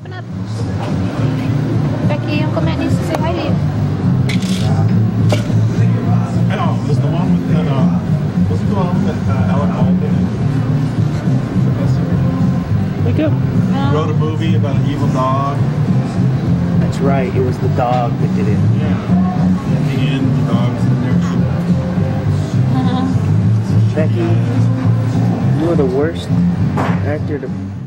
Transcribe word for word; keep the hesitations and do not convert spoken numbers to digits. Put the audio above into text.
open up. Becky, Uncle Matt needs to say hi to you. Oh, was the one with that, uh, was it the one with that, uh, Ellen Holden? Wake up. Um, Wrote a movie about an evil dog. That's right, it was the dog that did it. Yeah. In the end, the dog's in there. uh-huh. Becky, you are the worst actor to